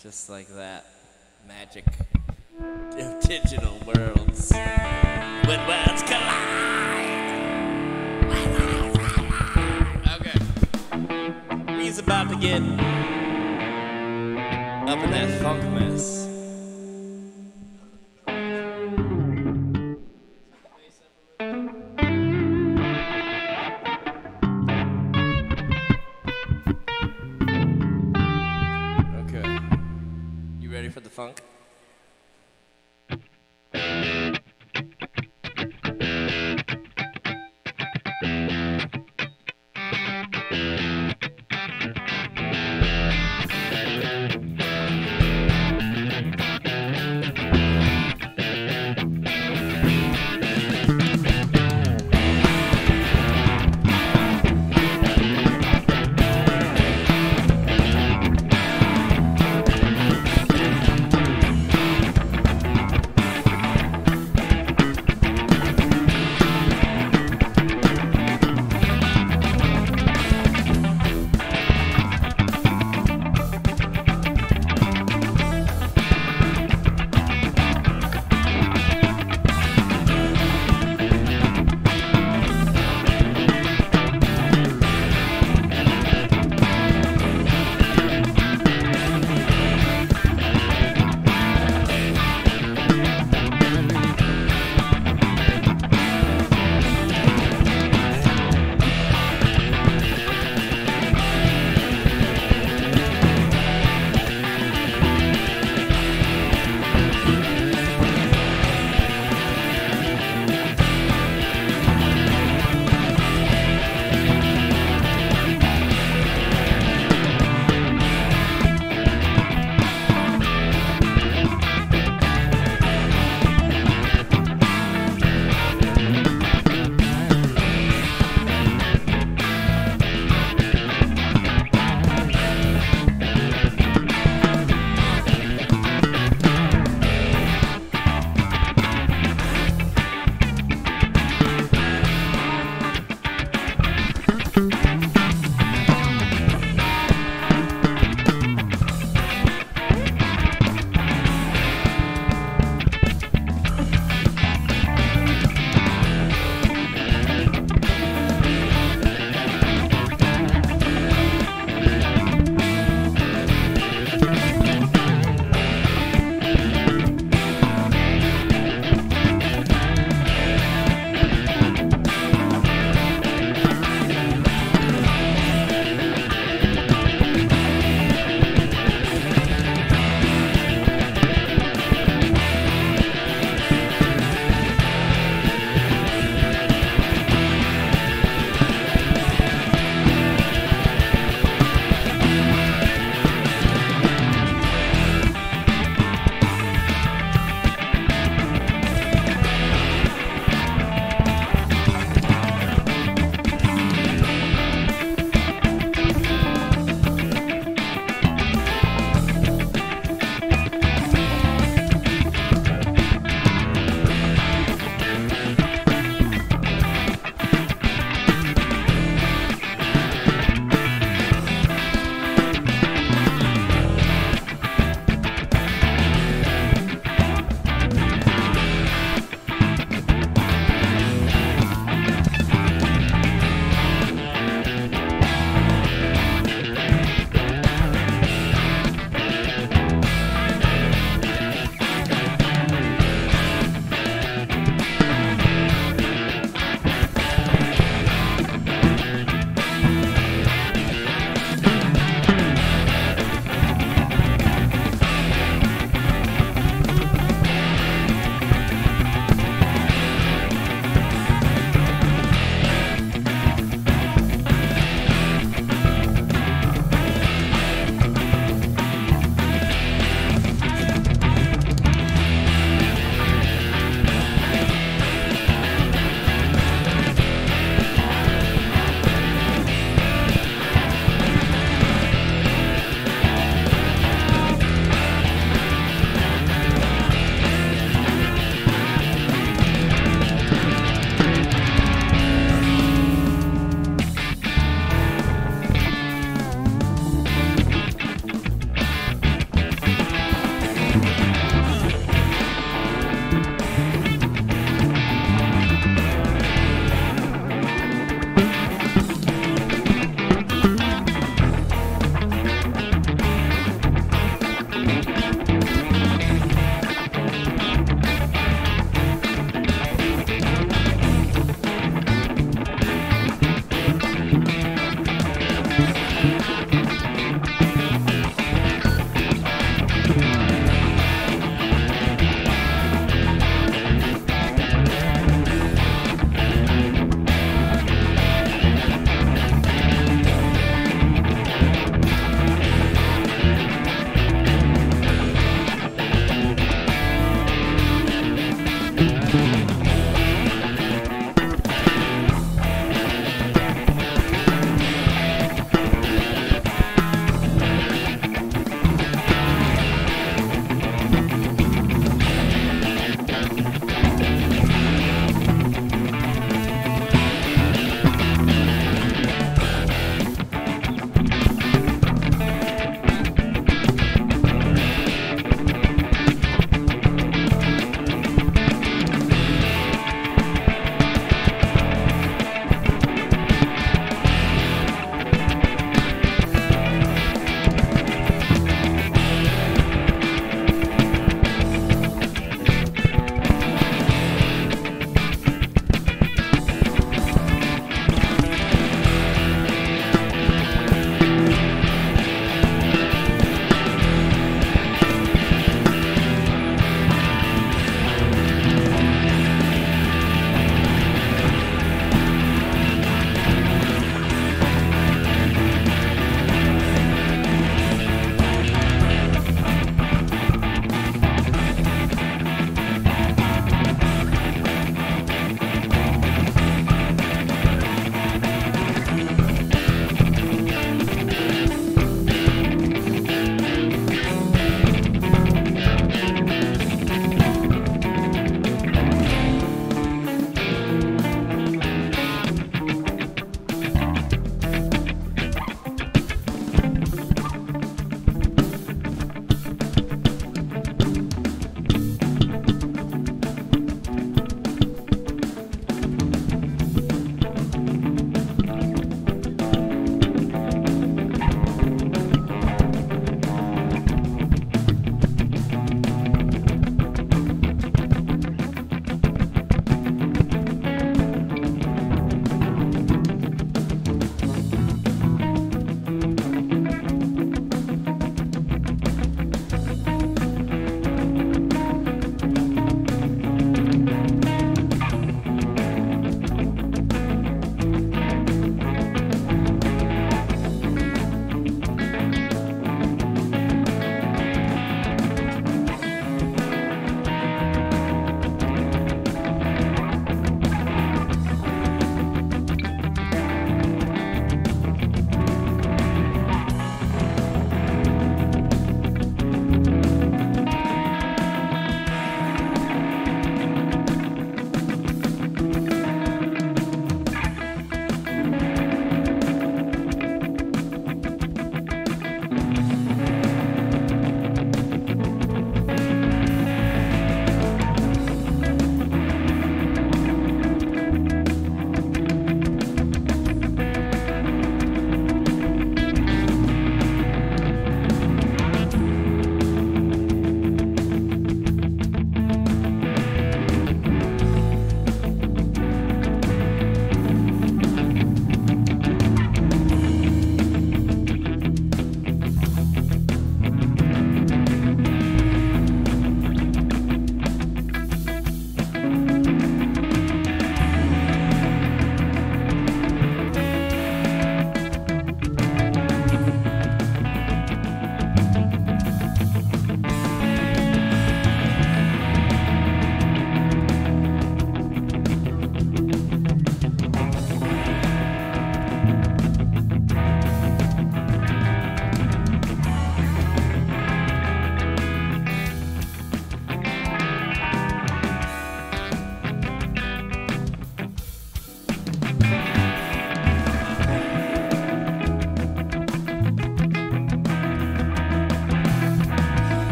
Just like that. Magic of digital worlds. When worlds collide. Okay. He's about to get up in that funk mess. Okay. You ready for the funk?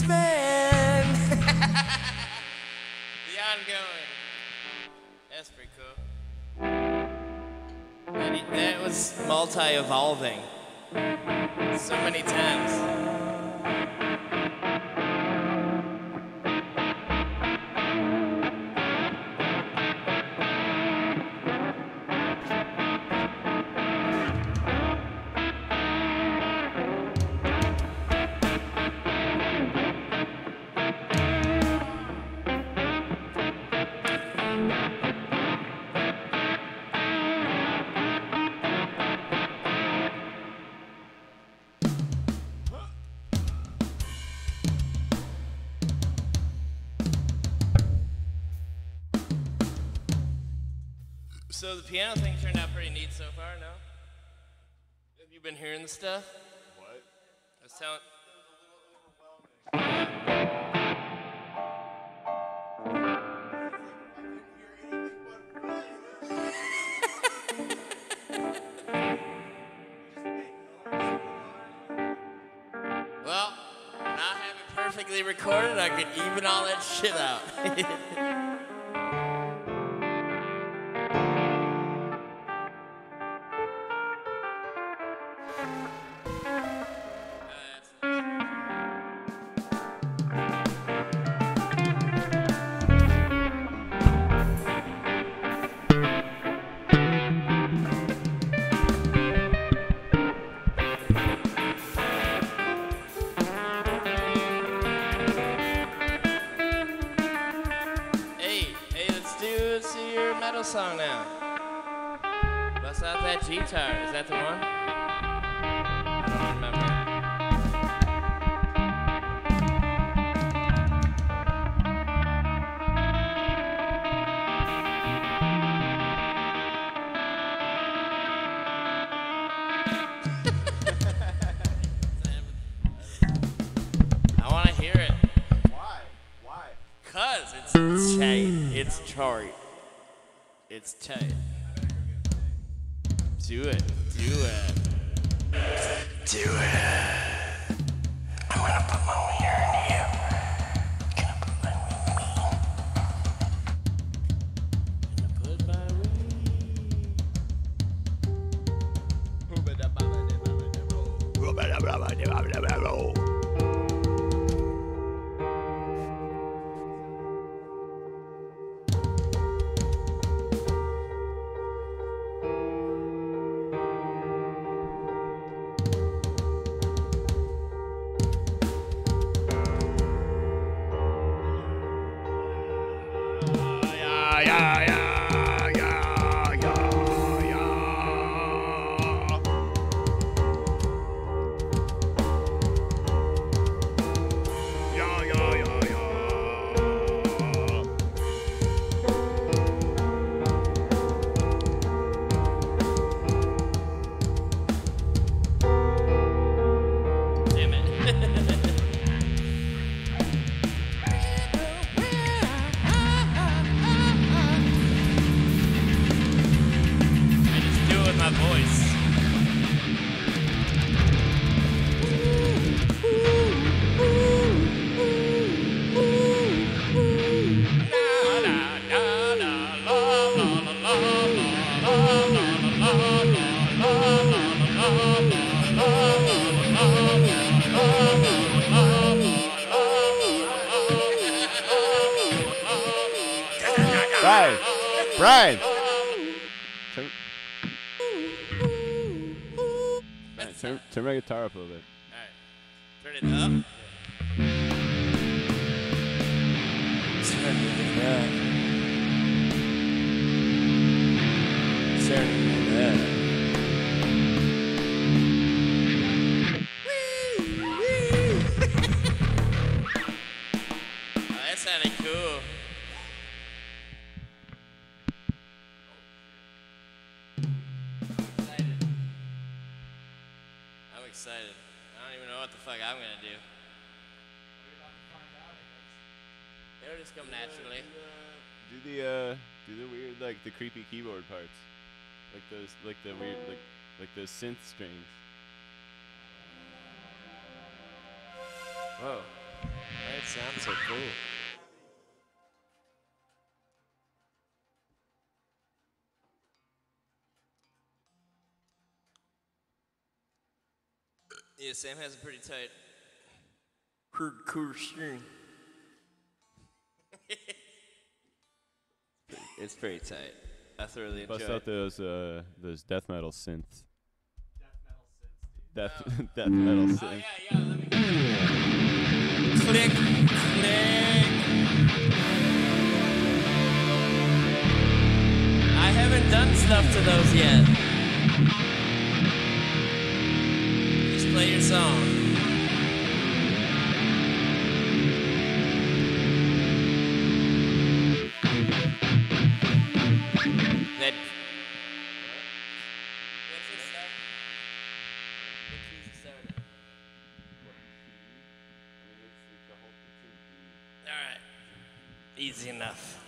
policeman. The ongoing. That's pretty cool. And that was multi-evolving. So many times. So the piano thing turned out pretty neat so far, no? Have you been hearing the stuff? What? I was telling... Well, not have it perfectly recorded, I could even all that shit out. Let's do your metal song now. Bust out that guitar. Is that the one? I don't remember. I want to hear it. Why? Why? Cause it's tight. It's tight. It's tight. Do it. Do it. Do it. I'm gonna put my wiener in you. Gonna put my Brian! Turn my guitar up a little bit. Alright. Turn it up. Turn it up. Turn it up. Oh, that sounded cool. I'm excited. I don't even know what the fuck I'm gonna do. It'll just come naturally. Do the weird, like the creepy keyboard parts, like those, like the weird, like those synth strings. Whoa. Sounds so cool. Yeah, Sam has a pretty tight hardcore string. It's pretty tight. I thoroughly enjoy Bust it. out those death metal synths. Death Oh. death metal Oh, synths. yeah, let me click, click. I haven't done stuff to those yet. Just play your song. That. What's it start? What keys it start at? Alright. Easy enough.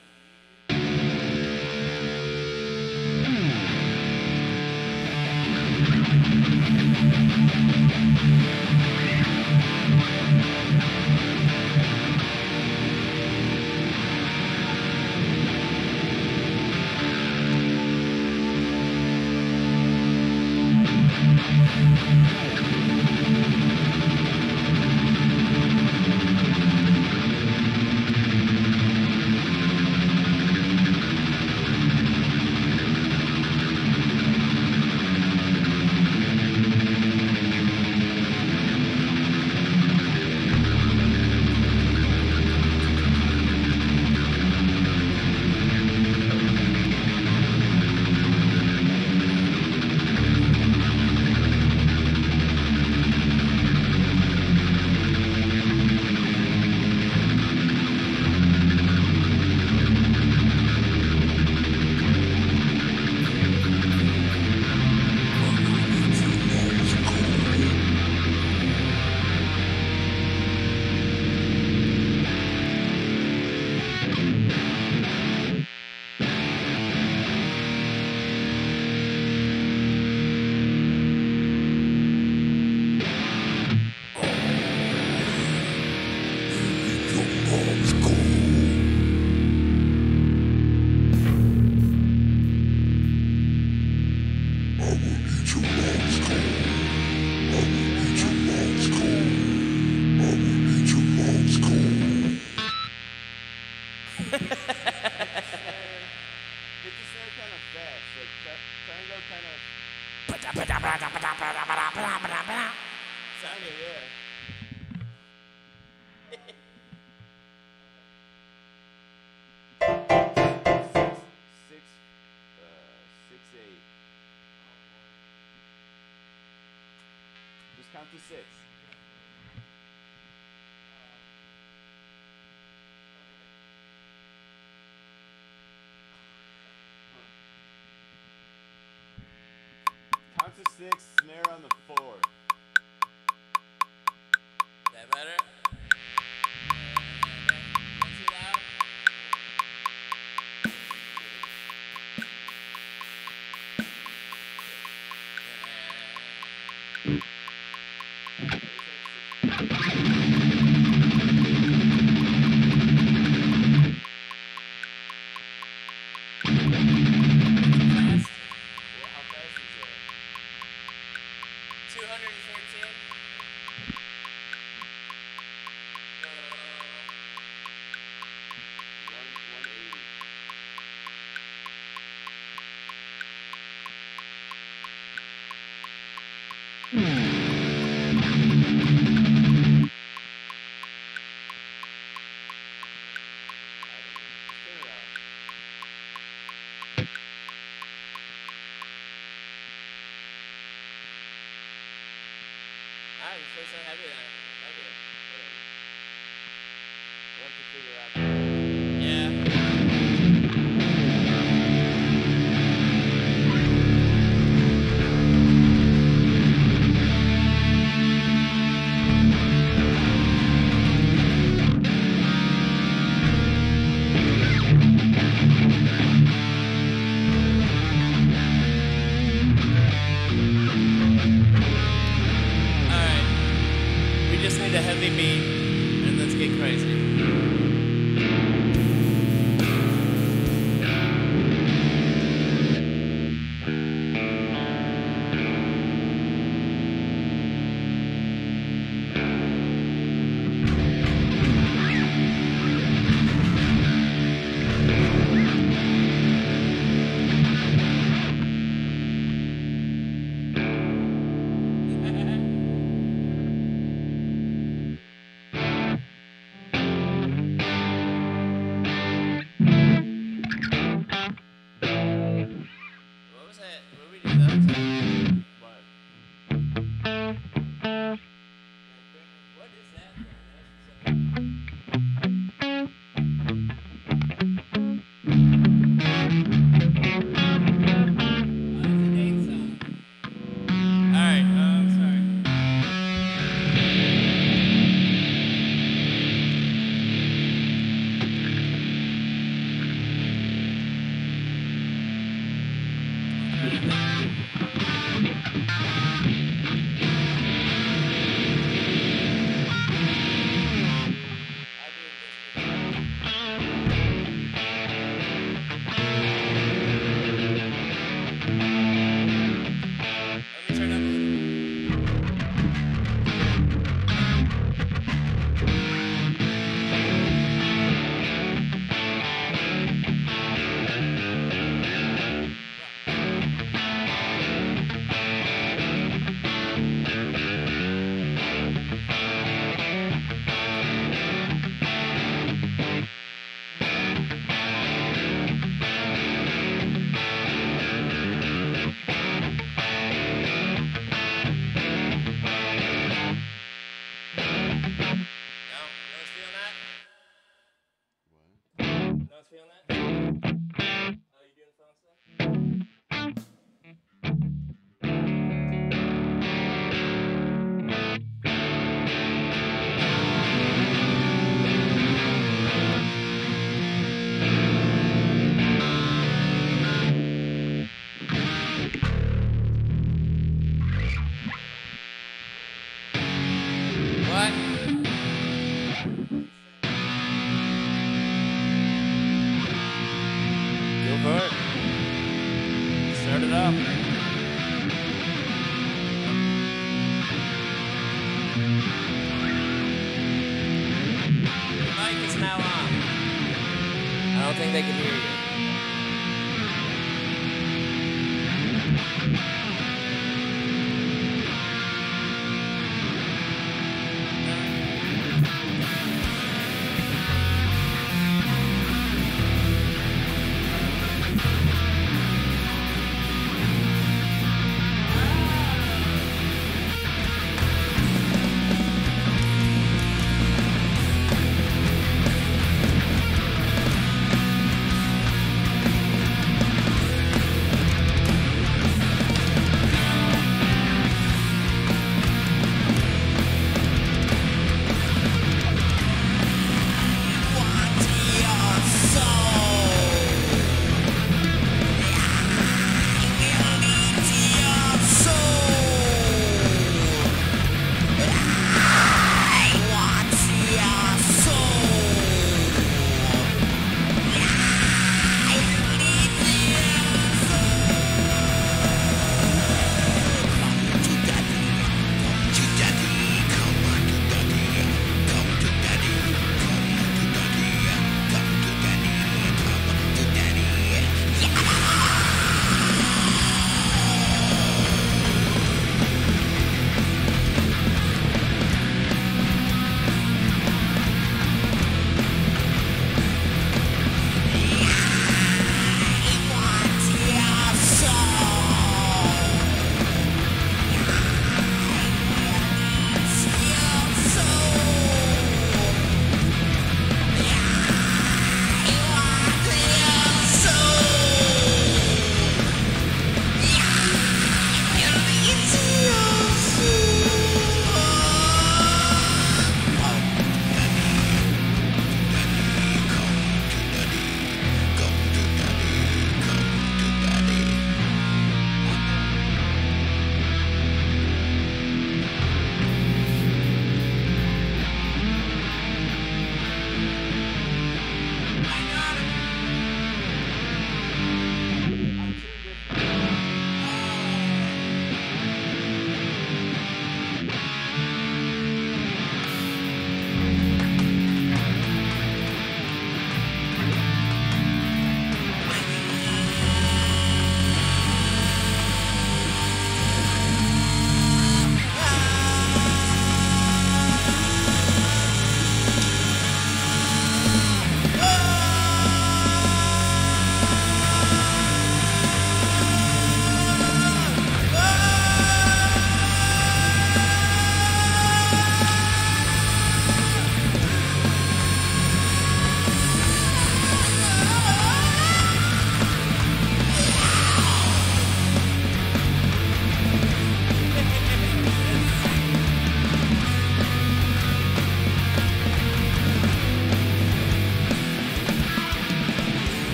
Hit the snare kind of fast. Like try and go kind of. Kind of, yeah. Six, 8. Just count to 6. Count to 6, snare on the 4. That better? Not too loud? Fast? How fast is that? 213. One 180. Ah, you feel so heavy then. Like it. We'll have to figure out. Yeah. phones feeling that? Oh, you doing phone stuff? What? Go for it. Start it up. The mic is now on. I don't think they can hear you.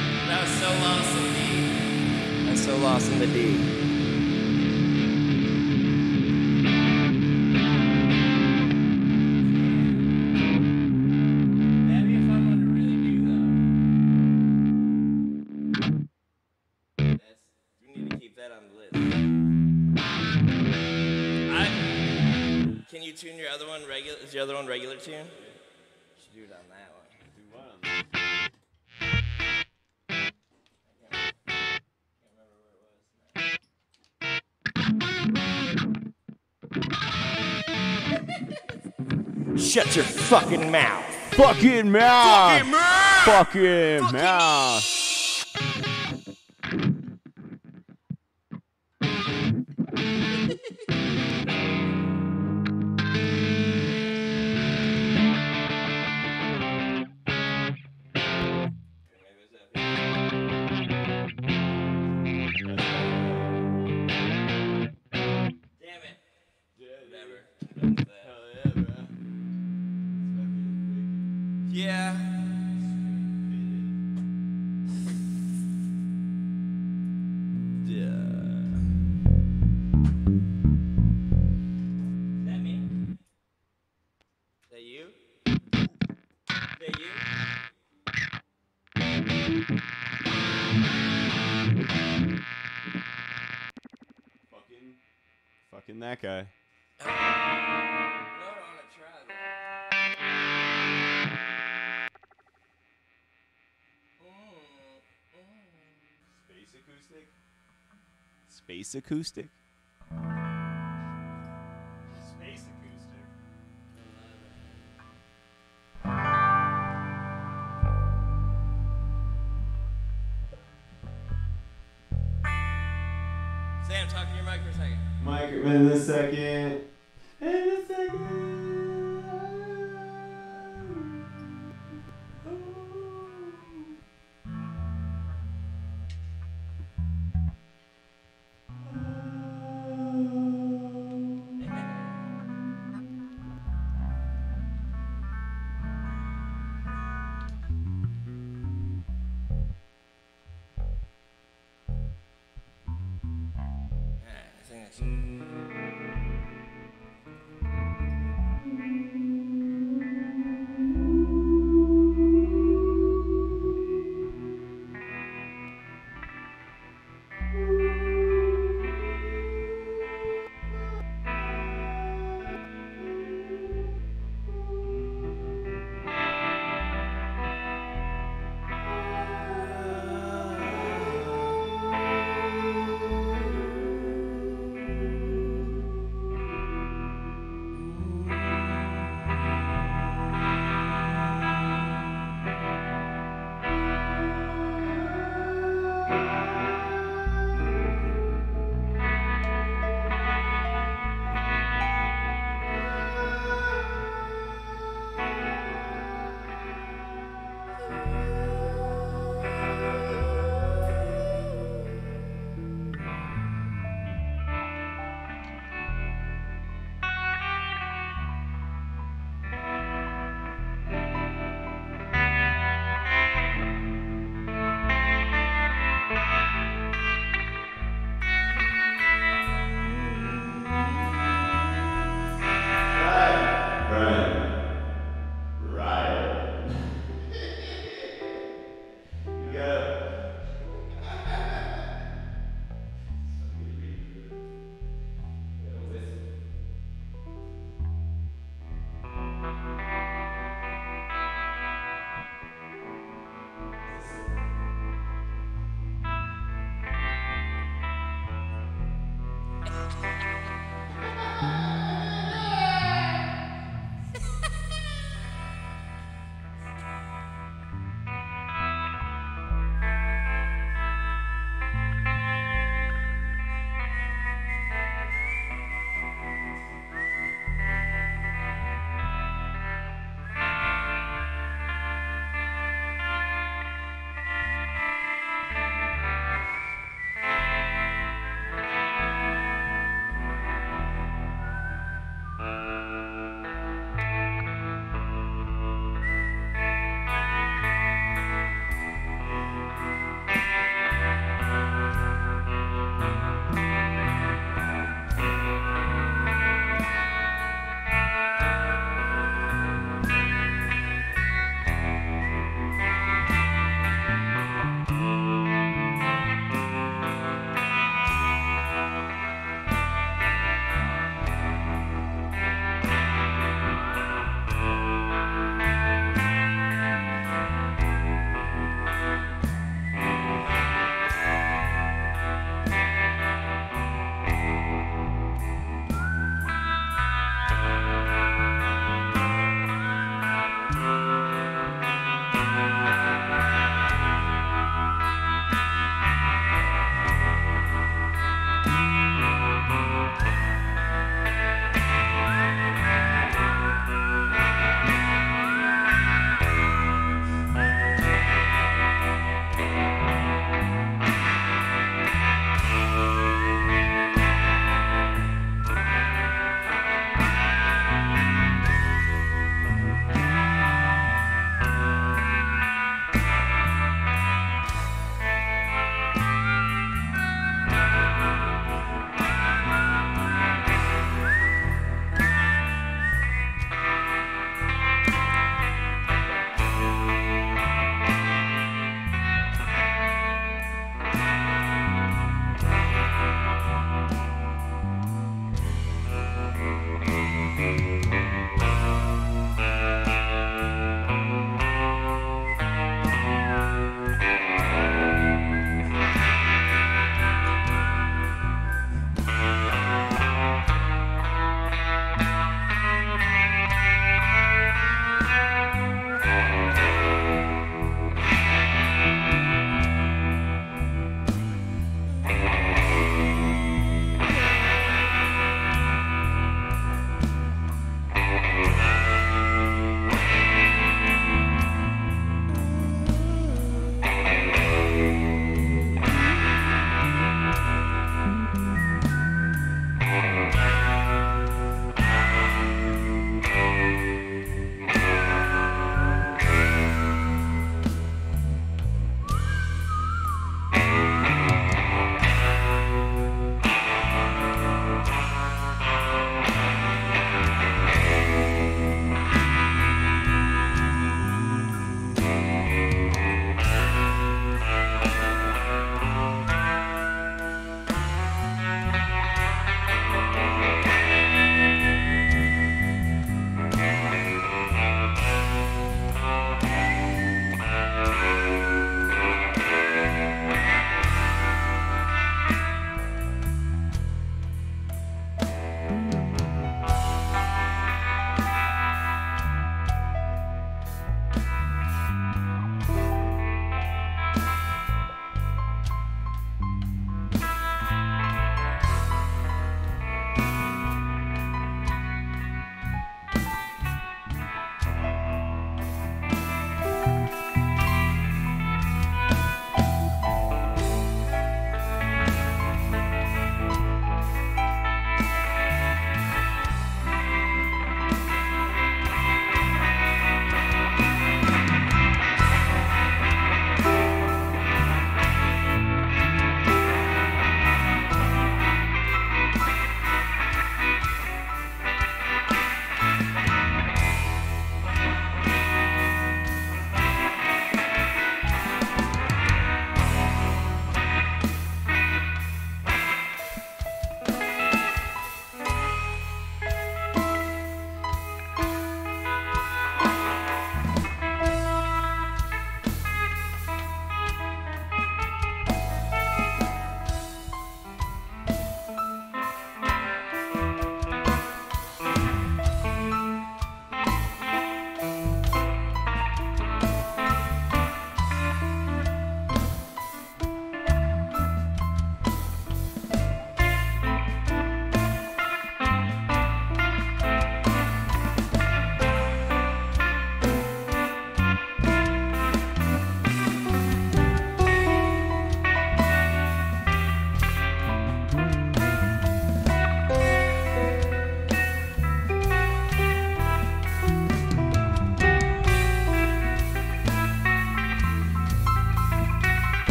so lost in the D. that on the list. Can you tune your other one regular? Is your other one regular tune? Should do it on that one. Do what on that? Shut your fucking mouth. Fucking mouth. Fucking mouth. Fucking mouth. Yeah. Is that me? Is that you? Is that you? Fucking that guy. No, I don't want to try that. Space acoustic? Space acoustic? Space acoustic. Sam, talk to your mic for a second. Mike, in a second. In a second. I think that's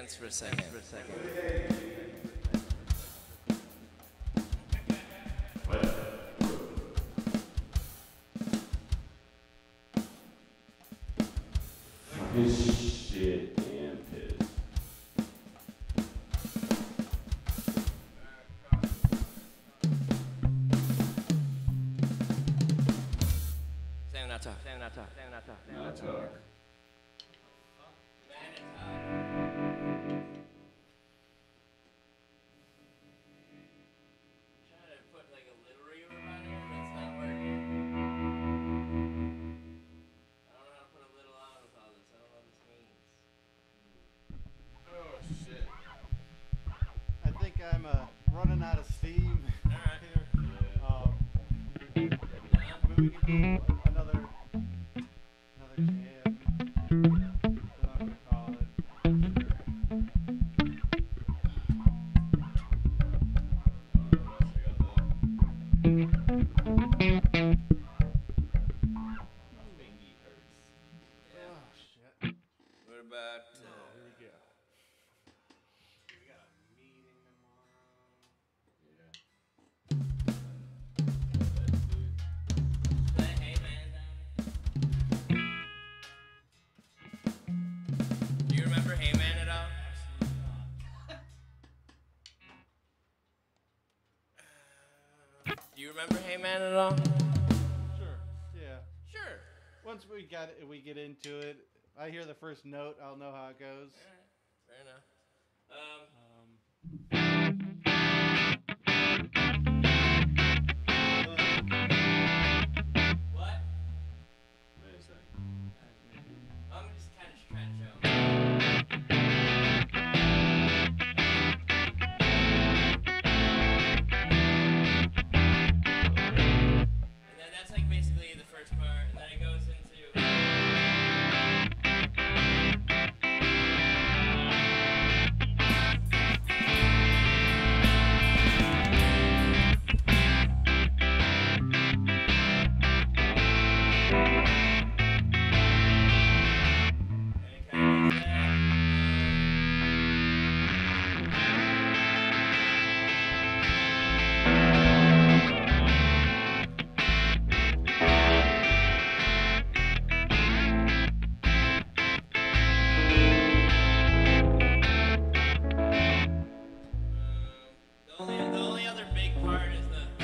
dance for a second. Shit and piss. Sam, not talk. Not talk. Trying to put like a little reverb on here, that's not working. I don't know how to put a little on with all this. I don't know what this means. Oh shit. I think I'm running out of steam Alright. here. Maybe we can do another jam. That's what I'm gonna call it. Oh shit. What about, Here we go. We got a meeting tomorrow. play Hey Man down? Do you remember Hey Man at all? Do you remember Hey Man at all? Sure. Yeah. Sure. Once we get into it, I hear the first note, I'll know how it goes. Fair enough. What? Wait a second. I'm just kind of trying to show. And then that's like basically the first part, and then it goes into. The only other big part is the.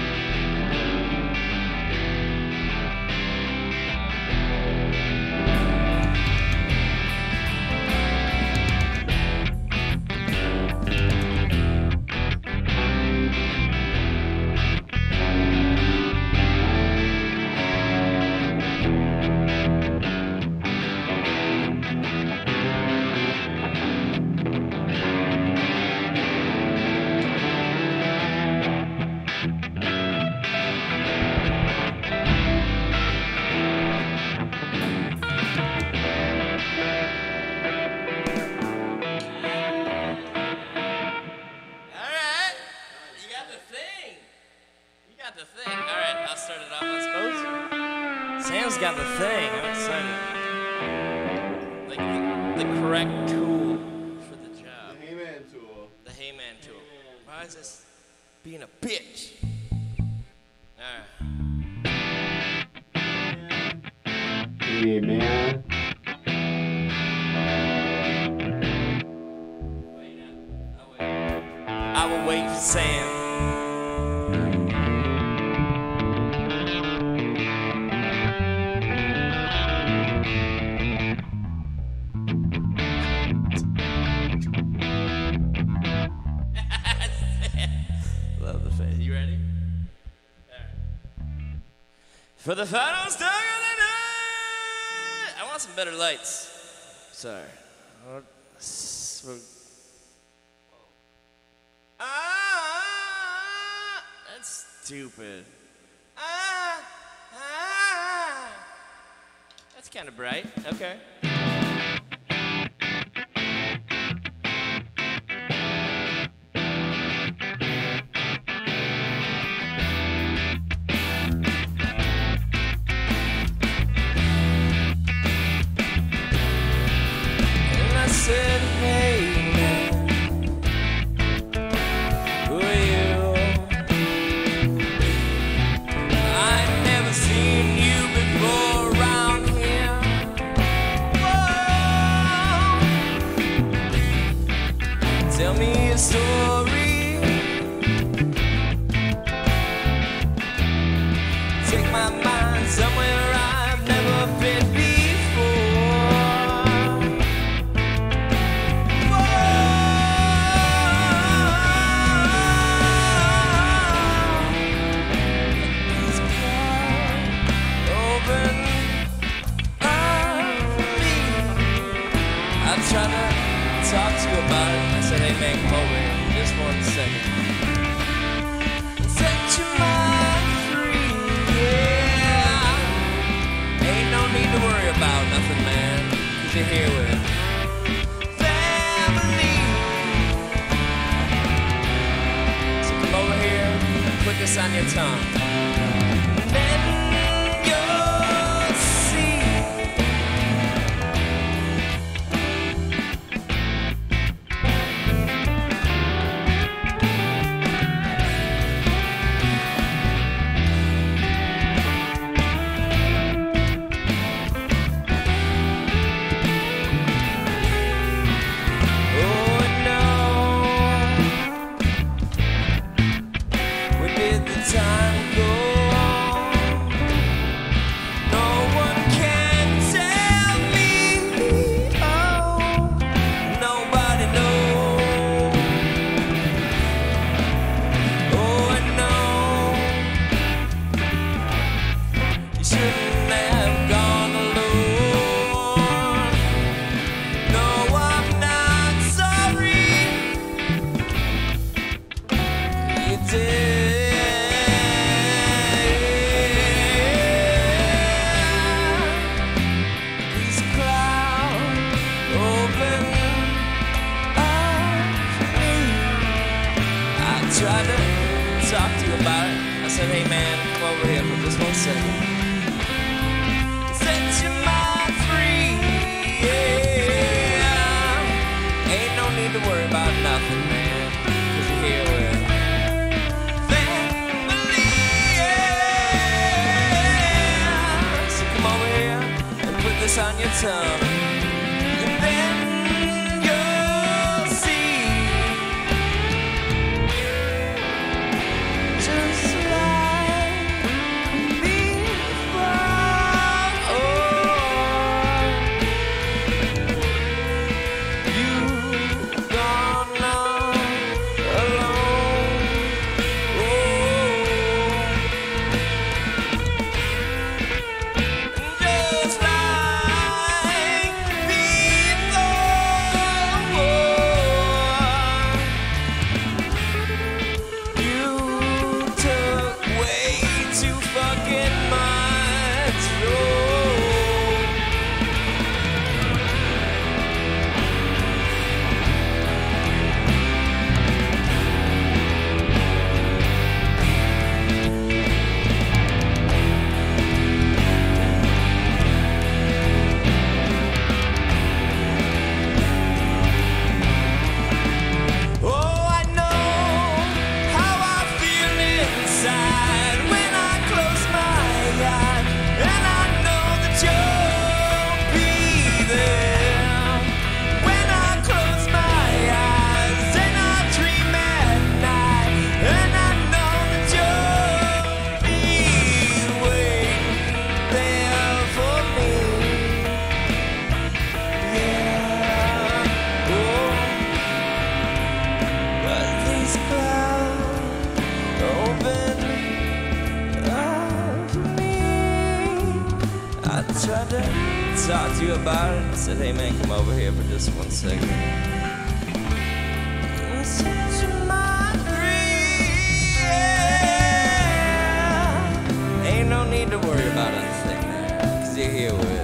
Alright, you got the thing. You got the thing. Alright, I'll start it off, I suppose. Sam's got the thing. I'm excited. Like the correct tool for the job. The Hey-Man tool. The Hey Man tool. Why is this being a bitch? Alright. Hey man. I will wait for Sam. Love the face. You ready? Alright. For the final star of the night! I want some better lights. Sorry. That's stupid. That's kind of bright. Okay. And I said, hey. Set your mind free, yeah. Ain't no need to worry about nothing, man, 'cause you're here with family. So come over here and put this on your tongue. Then you'll see. Oh no, where did the time go? No one can tell me. Oh, nobody knows. Oh no, you shouldn't have gone alone. No, I'm not sorry. You did. These clouds open up me. I tried to talk to you about it. I said, hey man, come over here for just 1 second. Set your mind free, yeah. Ain't no need to worry about nothing, man, 'cause you're here with family, yeah. So come over here and put this on your tongue, and then you'll see. Just like before, you've gone on alone. Just like before, you took way too fucking much. Oh, I know how I feel inside when I close my eyes, and I know that you'll be there. When I close my eyes and I dream at night, and I know that you'll be waiting there for me. Yeah. Oh. But these clouds open up me. I tried to talk to you about it. I said, hey man, come over here for just 1 second. Set your mind free, yeah. Ain't no need to worry about anything, man, 'cause you're here with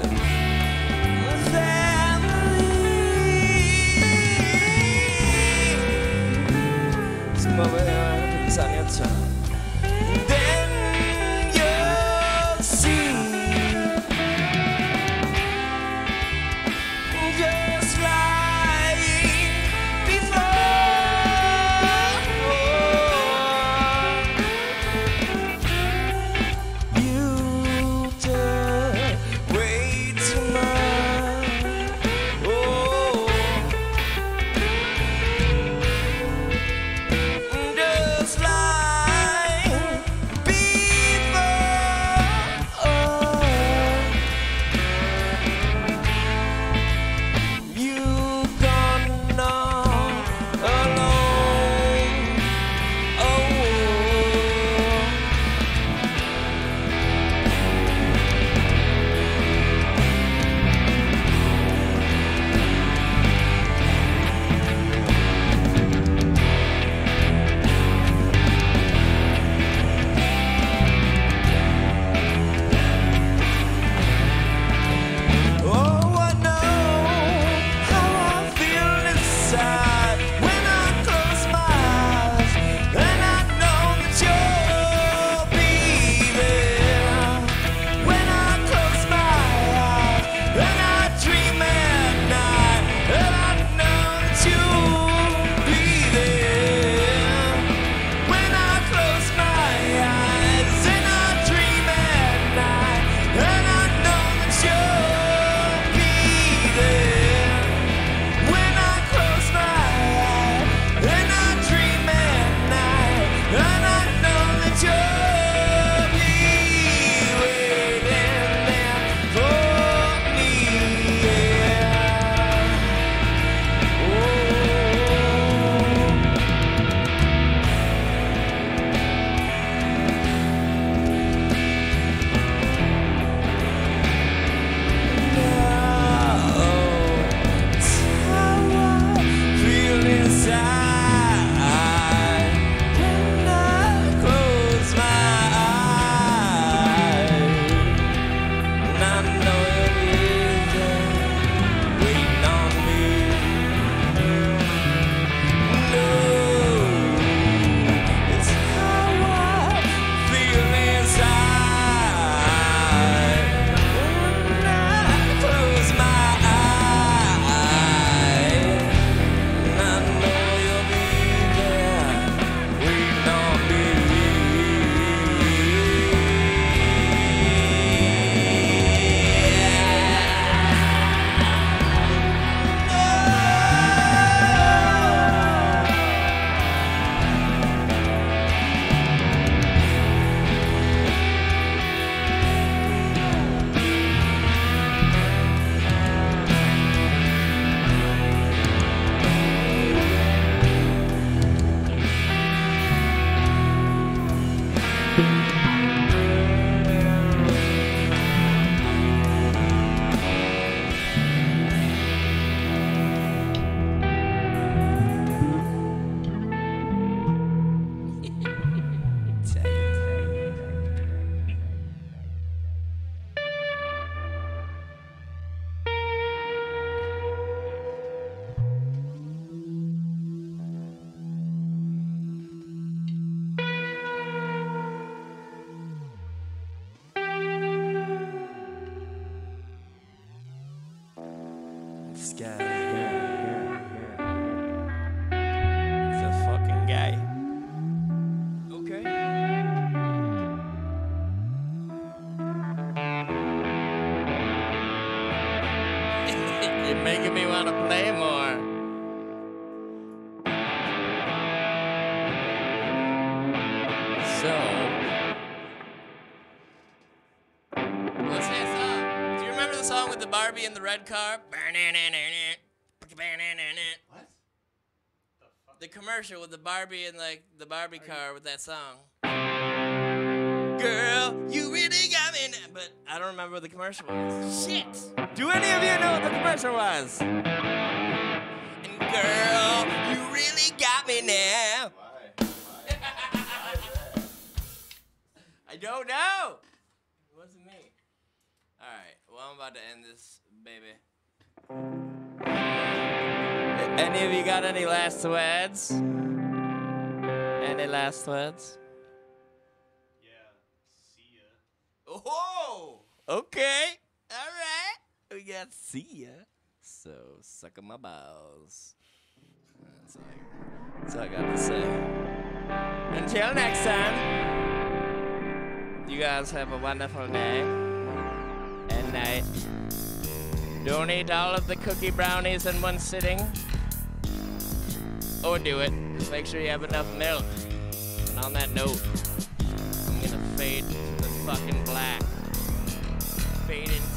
family. Come over here and put this on your tongue. Then you'll see. Just like guy. He's a fucking guy. Okay. You're making me want to play more. So, what's that song? Do you remember the song with the Barbie in the red car? What? The commercial with the Barbie and like the Barbie car with that song. Girl, you really got me now. But I don't remember what the commercial was. Shit! Do any of you know what the commercial was? And girl, you really got me now. I don't know. It wasn't me. All right. Well, I'm about to end this, baby. Any of you got any last words? Any last words? Yeah. See ya. Oh, okay. All right. We got see ya. So, suck on my balls. That's all I got to say. Until next time, you guys have a wonderful day and night. Don't eat all of the cookie brownies in one sitting. Or do it. Just make sure you have enough milk. And on that note, I'm gonna fade to the fucking black. Fade into